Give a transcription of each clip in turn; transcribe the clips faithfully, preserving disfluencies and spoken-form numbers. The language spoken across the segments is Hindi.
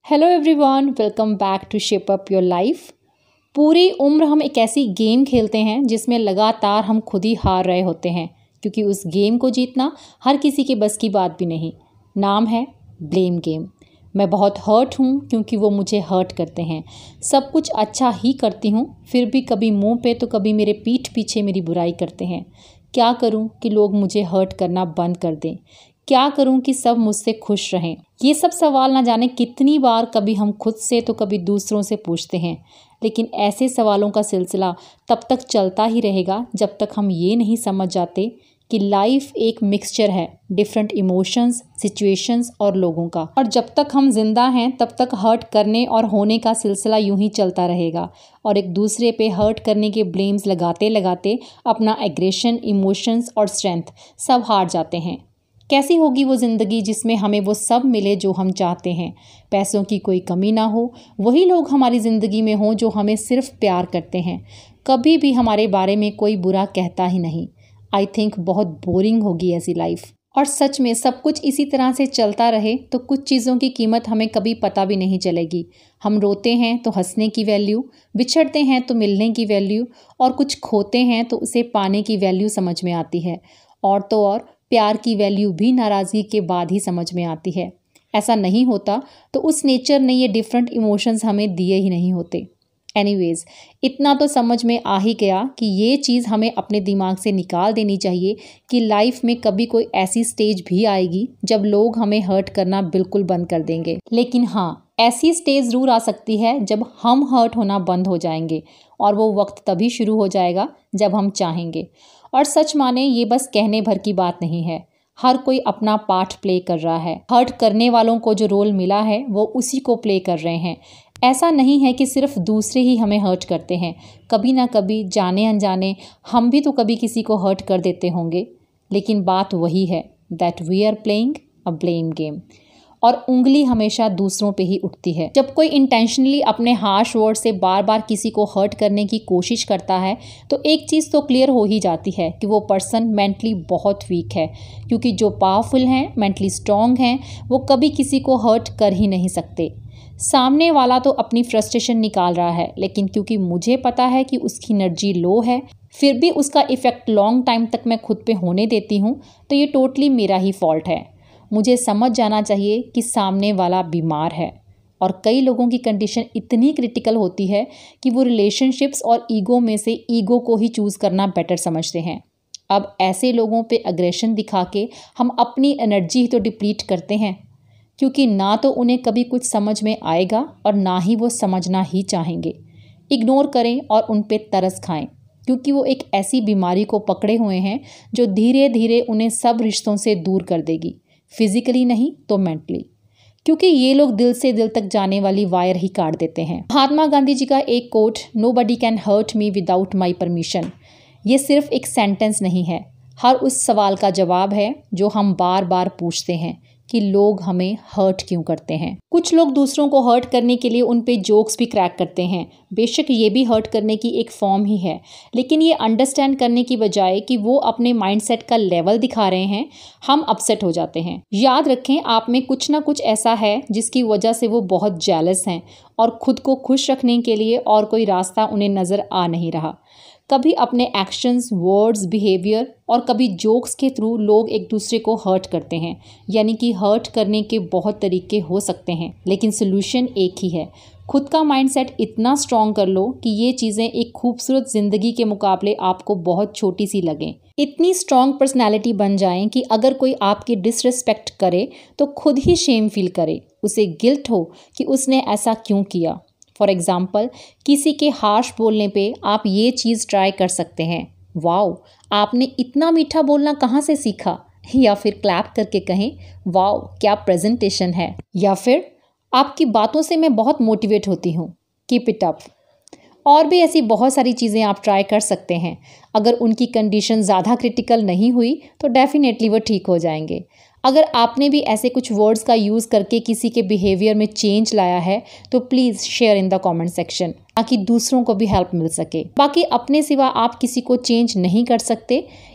Hello everyone, welcome back to shape up your life. पूरी उम्र हम एक ऐसी गेम खेलते हैं जिसमें लगातार हम खुद ही हार रहे होते हैं, क्योंकि उस गेम को जीतना हर किसी के बस की बात भी नहीं। नाम है ब्लेम गेम। मैं बहुत हर्ट हूँ क्योंकि वो मुझे हर्ट करते हैं। सब कुछ अच्छा ही करती हूँ, फिर भी कभी मुंह पे तो कभी मेरे पीठ पीछे मेरी बुराई करते हैं। क्या करूँ कि लोग मुझे हर्ट करना बंद कर दें? क्या करूं कि सब मुझसे खुश रहें? ये सब सवाल ना जाने कितनी बार कभी हम खुद से तो कभी दूसरों से पूछते हैं, लेकिन ऐसे सवालों का सिलसिला तब तक चलता ही रहेगा जब तक हम ये नहीं समझ जाते कि लाइफ एक मिक्सचर है डिफरेंट इमोशंस, सिचुएशंस और लोगों का। और जब तक हम जिंदा हैं तब तक हर्ट करने और होने का सिलसिला यूं ही चलता रहेगा और एक दूसरे पे हर्ट करने के ब्लेम्स लगाते लगाते अपना एग्रेशन, इमोशंस और स्ट्रेंथ सब हार जाते हैं। कैसी होगी वो ज़िंदगी जिसमें हमें वो सब मिले जो हम चाहते हैं, पैसों की कोई कमी ना हो, वही लोग हमारी ज़िंदगी में हों जो हमें सिर्फ प्यार करते हैं, कभी भी हमारे बारे में कोई बुरा कहता ही नहीं। आई थिंक बहुत बोरिंग होगी ऐसी लाइफ। और सच में सब कुछ इसी तरह से चलता रहे तो कुछ चीज़ों की कीमत हमें कभी पता भी नहीं चलेगी। हम रोते हैं तो हंसने की वैल्यू, बिछड़ते हैं तो मिलने की वैल्यू, और कुछ खोते हैं तो उसे पाने की वैल्यू समझ में आती है। और तो और प्यार की वैल्यू भी नाराज़गी के बाद ही समझ में आती है। ऐसा नहीं होता तो उस नेचर ने ये डिफरेंट इमोशंस हमें दिए ही नहीं होते। एनीवेज, इतना तो समझ में आ ही गया कि ये चीज़ हमें अपने दिमाग से निकाल देनी चाहिए कि लाइफ में कभी कोई ऐसी स्टेज भी आएगी जब लोग हमें हर्ट करना बिल्कुल बंद कर देंगे। लेकिन हाँ, ऐसी स्टेज ज़रूर आ सकती है जब हम हर्ट होना बंद हो जाएंगे, और वो वक्त तभी शुरू हो जाएगा जब हम चाहेंगे। और सच माने ये बस कहने भर की बात नहीं है, हर कोई अपना पार्ट प्ले कर रहा है। हर्ट करने वालों को जो रोल मिला है वो उसी को प्ले कर रहे हैं। ऐसा नहीं है कि सिर्फ दूसरे ही हमें हर्ट करते हैं, कभी ना कभी जाने अनजाने हम भी तो कभी किसी को हर्ट कर देते होंगे। लेकिन बात वही है, that we are playing a blame game. और उंगली हमेशा दूसरों पे ही उठती है। जब कोई इंटेंशनली अपने हार्श वर्ड से बार बार किसी को हर्ट करने की कोशिश करता है तो एक चीज़ तो क्लियर हो ही जाती है कि वो पर्सन मेंटली बहुत वीक है, क्योंकि जो पावरफुल हैं, मेंटली स्ट्रॉन्ग हैं, वो कभी किसी को हर्ट कर ही नहीं सकते। सामने वाला तो अपनी फ्रस्ट्रेशन निकाल रहा है, लेकिन क्योंकि मुझे पता है कि उसकी एनर्जी लो है, फिर भी उसका इफ़ेक्ट लॉन्ग टाइम तक मैं खुद पे होने देती हूँ, तो ये टोटली मेरा ही फॉल्ट है। मुझे समझ जाना चाहिए कि सामने वाला बीमार है, और कई लोगों की कंडीशन इतनी क्रिटिकल होती है कि वो रिलेशनशिप्स और ईगो में से ईगो को ही चूज़ करना बेटर समझते हैं। अब ऐसे लोगों पे अग्रेशन दिखा के हम अपनी एनर्जी ही तो डिप्लीट करते हैं, क्योंकि ना तो उन्हें कभी कुछ समझ में आएगा और ना ही वो समझना ही चाहेंगे। इग्नोर करें और उन पे तरस खाएं, क्योंकि वो एक ऐसी बीमारी को पकड़े हुए हैं जो धीरे धीरे उन्हें सब रिश्तों से दूर कर देगी, फिजिकली नहीं तो मेंटली, क्योंकि ये लोग दिल से दिल तक जाने वाली वायर ही काट देते हैं। महात्मा गांधी जी का एक quote, nobody can hurt me without my permission, ये सिर्फ एक सेंटेंस नहीं है, हर उस सवाल का जवाब है जो हम बार बार पूछते हैं कि लोग हमें हर्ट क्यों करते हैं। कुछ लोग दूसरों को हर्ट करने के लिए उन पे जोक्स भी क्रैक करते हैं। बेशक ये भी हर्ट करने की एक फॉर्म ही है, लेकिन ये अंडरस्टैंड करने की बजाय कि वो अपने माइंडसेट का लेवल दिखा रहे हैं, हम अपसेट हो जाते हैं। याद रखें, आप में कुछ ना कुछ ऐसा है जिसकी वजह से वो बहुत जेलस हैं और खुद को खुश रखने के लिए और कोई रास्ता उन्हें नज़र आ नहीं रहा। कभी अपने एक्शंस, वर्ड्स, बिहेवियर और कभी जोक्स के थ्रू लोग एक दूसरे को हर्ट करते हैं। यानी कि हर्ट करने के बहुत तरीके हो सकते हैं, लेकिन सोल्यूशन एक ही है। खुद का माइंडसेट इतना स्ट्रॉन्ग कर लो कि ये चीज़ें एक खूबसूरत ज़िंदगी के मुकाबले आपको बहुत छोटी सी लगें। इतनी स्ट्रॉन्ग पर्सनैलिटी बन जाएं कि अगर कोई आपकी डिसरिस्पेक्ट करे तो खुद ही शेम फील करे, उसे गिल्ट हो कि उसने ऐसा क्यों किया। फॉर एग्ज़ाम्पल, किसी के हार्श बोलने पे आप ये चीज़ ट्राई कर सकते हैं, वाओ आपने इतना मीठा बोलना कहाँ से सीखा, या फिर क्लैप करके कहें, वाओ क्या प्रेजेंटेशन है, या फिर आपकी बातों से मैं बहुत मोटिवेट होती हूँ, कीप इट अप। और भी ऐसी बहुत सारी चीज़ें आप ट्राई कर सकते हैं। अगर उनकी कंडीशन ज़्यादा क्रिटिकल नहीं हुई तो डेफिनेटली वो ठीक हो जाएंगे। अगर आपने भी ऐसे कुछ वर्ड्स का यूज़ करके किसी के बिहेवियर में चेंज लाया है तो please share in the comment section, ताकि दूसरों को भी हेल्प मिल सके। बाकी अपने सिवा आप किसी को चेंज नहीं कर सकते,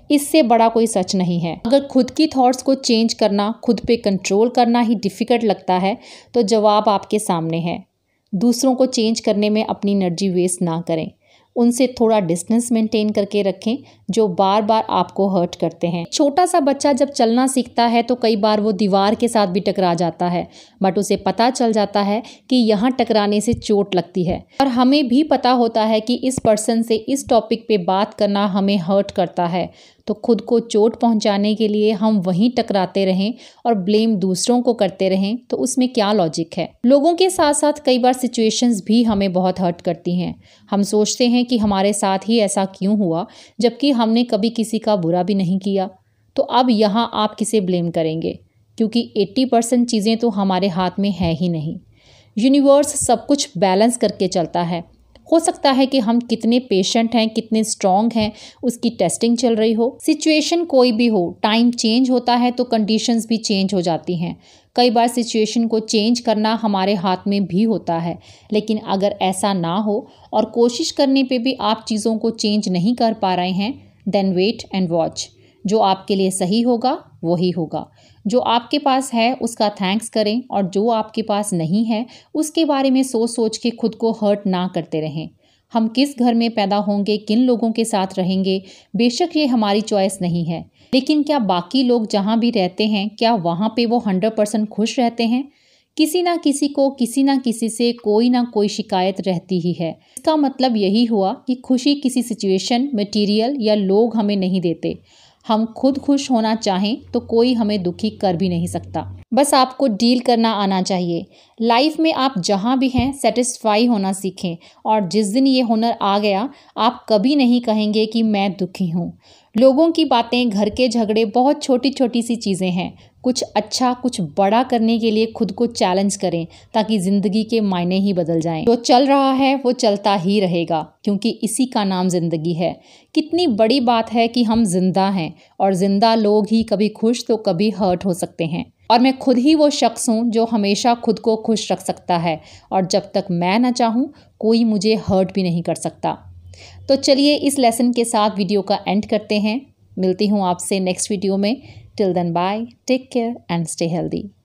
इससे बड़ा कोई सच नहीं है। अगर खुद की थॉट्स को चेंज करना, खुद पे कंट्रोल करना ही डिफ़िकल्ट लगता है तो जवाब आपके सामने है। दूसरों को चेंज करने में अपनी एनर्जी वेस्ट ना करें। उनसे थोड़ा डिस्टेंस मेंटेन करके रखें जो बार बार आपको हर्ट करते हैं। छोटा सा बच्चा जब चलना सीखता है तो कई बार वो दीवार के साथ भी टकरा जाता है, बट उसे पता चल जाता है कि यहाँ टकराने से चोट लगती है। और हमें भी पता होता है कि इस पर्सन से इस टॉपिक पे बात करना हमें हर्ट करता है, तो खुद को चोट पहुंचाने के लिए हम वहीं टकराते रहें और ब्लेम दूसरों को करते रहें तो उसमें क्या लॉजिक है। लोगों के साथ साथ कई बार सिचुएशंस भी हमें बहुत हर्ट करती हैं। हम सोचते हैं कि हमारे साथ ही ऐसा क्यों हुआ, जबकि हमने कभी किसी का बुरा भी नहीं किया। तो अब यहाँ आप किसे ब्लेम करेंगे, क्योंकि अस्सी परसेंट चीज़ें तो हमारे हाथ में है ही नहीं। यूनिवर्स सब कुछ बैलेंस करके चलता है। हो सकता है कि हम कितने पेशेंट हैं, कितने स्ट्रॉन्ग हैं, उसकी टेस्टिंग चल रही हो। सिचुएशन कोई भी हो, टाइम चेंज होता है तो कंडीशंस भी चेंज हो जाती हैं। कई बार सिचुएशन को चेंज करना हमारे हाथ में भी होता है, लेकिन अगर ऐसा ना हो और कोशिश करने पे भी आप चीज़ों को चेंज नहीं कर पा रहे हैं, देन वेट एंड वॉच। जो आपके लिए सही होगा वही होगा। जो आपके पास है उसका थैंक्स करें, और जो आपके पास नहीं है उसके बारे में सोच सोच के खुद को हर्ट ना करते रहें। हम किस घर में पैदा होंगे, किन लोगों के साथ रहेंगे, बेशक ये हमारी चॉइस नहीं है, लेकिन क्या बाकी लोग जहाँ भी रहते हैं क्या वहाँ पे वो हंड्रेड परसेंट खुश रहते हैं? किसी ना किसी को किसी ना किसी से कोई ना कोई शिकायत रहती ही है। इसका मतलब यही हुआ कि खुशी किसी सिचुएशन, मटेरियल या लोग हमें नहीं देते। हम खुद खुश होना चाहें तो कोई हमें दुखी कर भी नहीं सकता। बस आपको डील करना आना चाहिए। लाइफ में आप जहाँ भी हैं सेटिस्फाई होना सीखें, और जिस दिन ये हुनर आ गया आप कभी नहीं कहेंगे कि मैं दुखी हूँ। लोगों की बातें, घर के झगड़े बहुत छोटी छोटी सी चीज़ें हैं। कुछ अच्छा, कुछ बड़ा करने के लिए खुद को चैलेंज करें ताकि ज़िंदगी के मायने ही बदल जाएं। जो चल रहा है वो चलता ही रहेगा, क्योंकि इसी का नाम ज़िंदगी है। कितनी बड़ी बात है कि हम जिंदा हैं, और जिंदा लोग ही कभी खुश तो कभी हर्ट हो सकते हैं। और मैं खुद ही वो शख्स हूँ जो हमेशा खुद को खुश रख सकता है, और जब तक मैं ना चाहूँ कोई मुझे हर्ट भी नहीं कर सकता। तो चलिए इस लेसन के साथ वीडियो का एंड करते हैं। मिलती हूँ आपसे नेक्स्ट वीडियो में। Till then bye, take care and stay healthy.